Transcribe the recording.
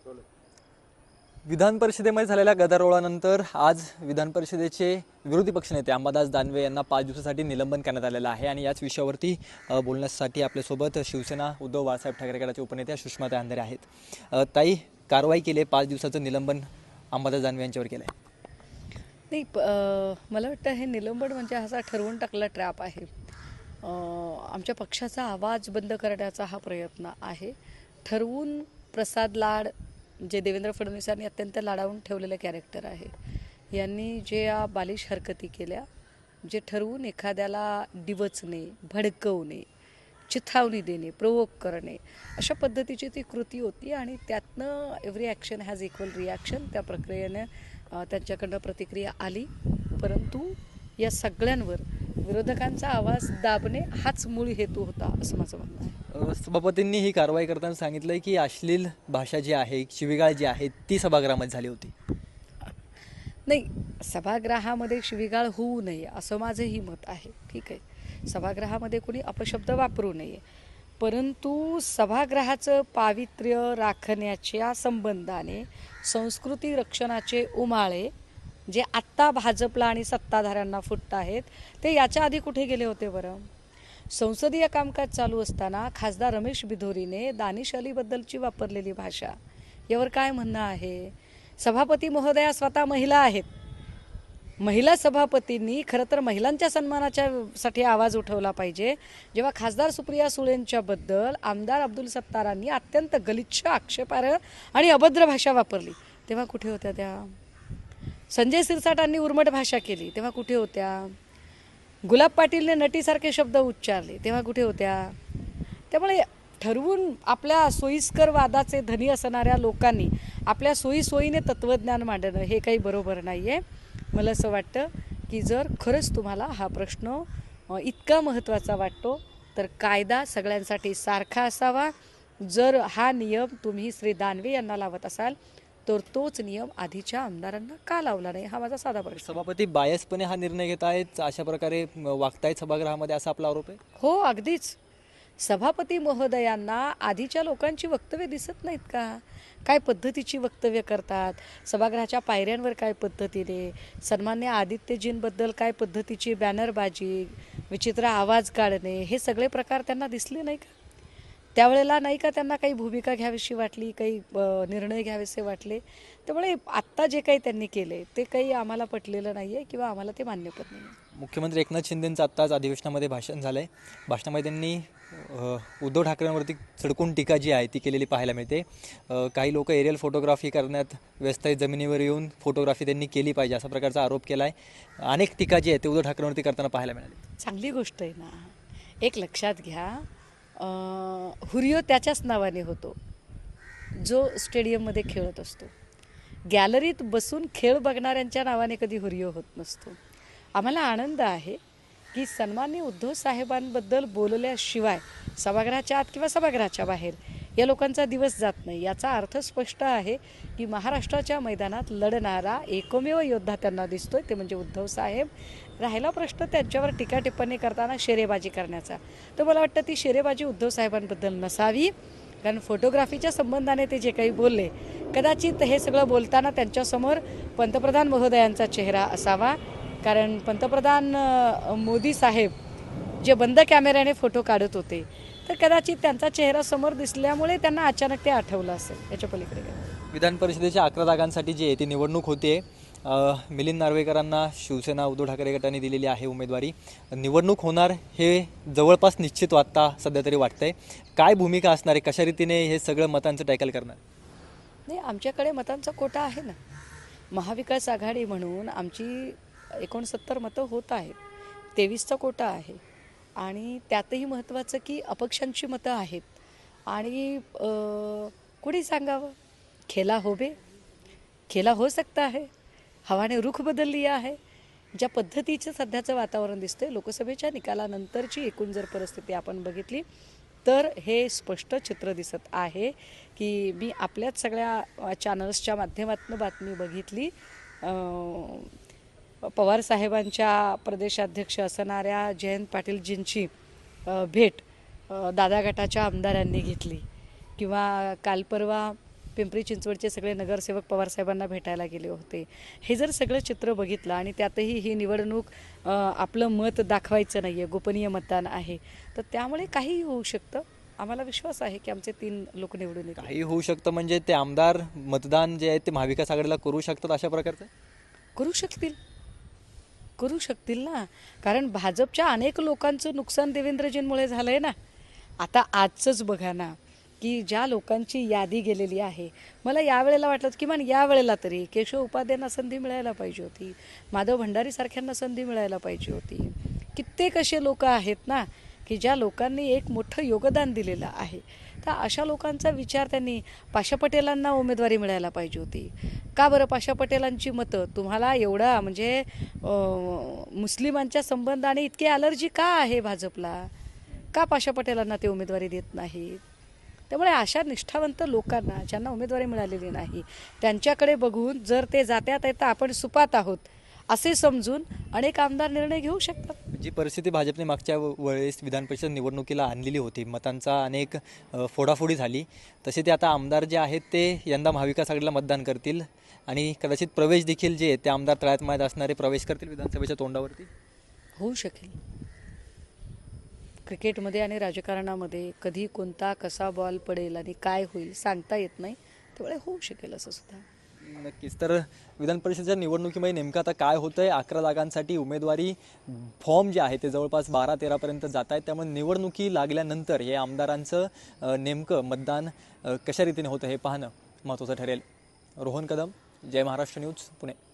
विधान परिषदेमध्ये झालेल्या गदारोळानंतर आज विधान परिषदेचे विरोधी पक्षनेते अंबादास दानवे यांना 5 दिवसासाठी निलंबन करण्यात आलेलं आहे आणि याच विषयावरती बोलण्यासाठी आपल्यासोबत शिवसेना उद्धव बाळासाहेब ठाकरे गटाचे उपनेते सुषमाताई अंधारे आहेत। ताई, कारवाई केली, 5 दिवसाचं निलंबन अंबादास दानवे यांच्यावर केलं आहे। नाही, मला वाटतं हे निलंबन म्हणजे असा ठरवून टाकला ट्रॅप आहे। आमच्या पक्षाचा आवाज बंद करण्याचा हा प्रयत्न आहे। ठरवून प्रसाद लाड जे देवेंद्र फडणवीसांनी अत्यंत लाडावून ठेवलेले कॅरेक्टर आहे, यांनी जे या बालिश हरकती केल्या, जे ठरवून एखाद्याला डिवचणे, भडकवणे, चिथावणी देणे, प्रोवोक करणे, अशा पद्धतीची ती कृती होती आणि त्यातनं every action has equal reaction त्या प्रक्रियेने त्यांच्याकडनं प्रतिक्रिया आली। परंतु या सगळ्यांवर विरोधकांचा आवाज दाबणे हाच मूळ हेतू होता असं माझं म्हणणं आहे। सभापतींनी ही कारवाई करताना सांगितलं की अश्लील भाषा जी आहे, शिवीगाळ जी आहे ती सभागृहामध्ये झाली होती। नाही, सभागृहामध्ये शिवीगाळ होऊ नये असं माझंही मत आहे। ठीक आहे, सभागृहामध्ये कोणी अपशब्द वापरू नये, परंतु सभागृहाचं पावित्र्य राखण्याच्या संबंधाने संस्कृती रक्षणाचे उमाळे जे आत्ता भाजपला आणि सत्ताधाऱ्यांना फुटत आहेत ते याच्या आधी कुठे गेले होते बरं? संसदीय कामकाज चालू असताना खासदार रमेश बिधोरीने दानिश अलीबद्दलची वापरलेली भाषा, यावर काय म्हणणं आहे? सभापती महोदया स्वतः महिला आहेत। महिला सभापतींनी खरं तर महिलांच्या सन्मानाच्यासाठी आवाज उठवला पाहिजे। जेव्हा खासदार सुप्रिया सुळेंच्याबद्दल आमदार अब्दुल सत्तारांनी अत्यंत गलिच्छ, आक्षेपार्ह आणि अभद्र भाषा वापरली तेव्हा कुठे होत्या त्या? संजय सिरसाटांनी उर्मट भाषा केली तेव्हा कुठे होत्या? गुलाब पाटीलने नटीसारखे शब्द उच्चारले तेव्हा कुठे होत्या? त्यामुळे ठरवून आपल्या सोयीस्कर वादाचे धनी असणाऱ्या लोकांनी आपल्या सोयीने तत्त्वज्ञान मांडणं हे काही बरोबर नाही आहे। मला असं वाटतं की जर खरंच तुम्हाला हा प्रश्न इतका महत्त्वाचा वाटतो तर कायदा सगळ्यांसाठी सारखा असावा। जर हा नियम तुम्ही श्री दानवे यांना लावत असाल तर तोच नियम आधीच्या आमदारांना का लावला नाही, हा माझा साधा प्रश्न। सभापती बायसपणे हा निर्णय घेत आहेत, अशा प्रकारे वागतायत सभागृहामध्ये, असा आपला आरोप आहे। हो, अगदीच। सभापती महोदयांना आधीच्या लोकांची वक्तव्य दिसत नाहीत का? काय पद्धतीची वक्तव्य करतात, सभागृहाच्या पायऱ्यांवर काय पद्धतीने, सन्मान्य आदित्यजींबद्दल काय पद्धतीची बॅनरबाजी, विचित्र आवाज काढणे, हे सगळे प्रकार त्यांना दिसले नाही का? त्यावेळेला नाही का त्यांना काही भूमिका घ्यावीशी वाटली, काही निर्णय घ्यावेसे वाटले? त्यामुळे आत्ता जे काही त्यांनी केले ते काही आम्हाला पटलेलं नाही आहे किंवा आम्हाला ते मान्य पण नाही आहे। मुख्यमंत्री एकनाथ शिंदेंचं आत्ताच अधिवेशनामध्ये भाषण झालं आहे। भाषणामध्ये त्यांनी उद्धव ठाकरेंवरती सडकून टीका जी आहे ती केलेली पाहायला मिळते। काही लोक एरियल फोटोग्राफी करण्यात व्यस्त आहेत, जमिनीवर येऊन फोटोग्राफी त्यांनी केली पाहिजे असा प्रकारचा आरोप केला आहे। अनेक टीका जी आहे ते उद्धव ठाकरेंवरती करताना पाहायला मिळाली। चांगली गोष्ट आहे ना। एक लक्षात घ्या, हुरियो त्याच्याच नावाने होतो जो स्टेडियममध्ये खेळत असतो। गॅलरीत बसून खेळ बघणाऱ्यांच्या नावाने कधी हुरियो होत नसतो। आम्हाला आनंद आहे की सन्माननीय उद्धव साहेबांबद्दल बोलल्याशिवाय सभागृहाच्या आत किंवा सभागृहाच्या बाहेर या लोकांचा दिवस जात नाही। याचा अर्थ स्पष्ट आहे की महाराष्ट्राच्या मैदानात लढणारा एकमेव योद्धा त्यांना दिसतोय, ते म्हणजे उद्धव साहेब। राहिला प्रश्न त्यांच्यावर टीका टिप्पणी करताना शेरेबाजी करण्याचा, तर मला वाटतं ती शेरेबाजी उद्धव साहेबांबद्दल नसावी, कारण फोटोग्राफीच्या संबंधाने ते जे काही बोलले, कदाचित हे सगळं बोलताना त्यांच्यासमोर पंतप्रधान महोदयांचा चेहरा असावा, कारण पंतप्रधान मोदी साहेब जे बंद कॅमेऱ्याने फोटो काढत होते तर कदाचित त्यांचा चेहरा समोर दिसल्यामुळे त्यांना अचानक ते आठवलं असेल। याच्या पलीकडे विधान परिषदेच्या 11 जागांसाठी जी आहे ती निवडणूक होते। मिलिंद नार्वेकरांना शिवसेना उद्धव ठाकरे गटाने दिलेली आहे उमेदवारी। निवडणूक होणार हे जवळपास निश्चित वाटता सध्या तरी वाटतंय। काय भूमिका असणार आहे, कशा रीतीने हे सगळं मतांचं टॅकल करणार? नाही, आमच्याकडे मतांचा कोटा आहे ना। महाविकास आघाडी म्हणून आमची 69 मतं होत आहेत, 23चा कोटा आहे आणि त्यातही महत्त्वाचं की अपक्षांची मतं आहेत। आणि कुणी सांगावं, खेला हो सकता है, हवाने रुख बदल लिया है। ज्या पद्धतीचं सध्याचं वातावरण दिसतंय, लोकसभेच्या निकालानंतरची एकूण जर परिस्थिती आपण बघितली तर हे स्पष्ट चित्र दिसत आहे की मी आपल्याच सगळ्या चॅनल्सच्या माध्यमातून बातमी बघितली, पवारसाहेबांच्या प्रदेशाध्यक्ष असणाऱ्या जयंत पाटीलजींची भेट दादा गटाच्या आमदारांनी घेतली, किंवा काल परवा पिंपरी चिंचवडचे सगळे नगरसेवक पवारसाहेबांना भेटायला गेले होते. हे जर सगळं चित्र बघितलं आणि त्यातही ही निवडणूक आपलं मत दाखवायचं नाही आहे, गोपनीय मतदान आहे, तर त्यामुळे काहीही होऊ शकतं. आम्हाला विश्वास आहे की आमचे 3 लोक निवडून येतील. काही होऊ शकतं म्हणजे ते आमदार मतदान जे आहे ते महाविकास आघाडीला करू शकतात अशा प्रकारचं? करू शकतील ना, कारण भाजपच्या अनेक लोकांचं नुकसान देवेंद्रजींमुळे झालं आहे ना. आता आजचंच बघा ना, की ज्या लोकांची यादी गेलेली आहे, मला यावेळेला वाटलं किमान यावेळेला तरी केशव उपाध्यायांना संधी मिळायला पाहिजे होती, माधव भंडारीसारख्यांना संधी मिळायला पाहिजे होती. कित्येक असे लोक आहेत ना की ज्या लोकांनी एक मोठं योगदान दिलेलं आहे. तर अशा लोकांचा विचार त्यांनी पाशा पटेलांना उमेदवारी मिळायला पाहिजे होती. का बरं पाशा पटेलांची मतं तुम्हाला एवढा म्हणजे मुस्लिमांच्या संबंधाने इतकी ॲलर्जी का आहे भाजपला? का पाशा पटेलांना ते उमेदवारी देत नाहीत? त्यामुळे अशा निष्ठावंत लोकांना ज्यांना उमेदवारी मिळालेली नाही त्यांच्याकडे बघून जर ते जात्यात आहेत तर आपण सुपात आहोत असे समजून अनेक आमदार निर्णय घेऊ शकतात. जी परिस्थिती भाजपने मागच्या वेळेस विधान परिषद निवडणुकीला आणलेली होती, मतांचा अनेक फोडाफोडी झाली, तसे ते आता आमदार जे आहेत ते यंदा महाविकास आघाडीला मतदान करतील आणि कदाचित प्रवेश देखील जे ते आमदार तळ्यात माहीत असणारे प्रवेश करतील विधानसभेच्या तोंडावरती. होऊ शकेल. क्रिकेटमध्ये आणि राजकारणामध्ये कधी कोणता कसा बॉल पडेल आणि काय होईल सांगता येत नाही, त्यामुळे होऊ शकेल असं सुद्धा. नक्कीच. तर विधान परिषदेच्या निवडणुकीमध्ये नेमकं आता काय होतंय, 11 जागांसाठी उमेदवारी फॉर्म जे आहे ते जवळपास 12-13 पर्यंत जात आहेत. त्यामुळे निवडणुकी लागल्यानंतर हे आमदारांचं नेमकं मतदान कशा रीतीने होतं हे पाहणं महत्त्वाचं ठरेल. रोहन कदम, जय महाराष्ट्र न्यूज, पुणे.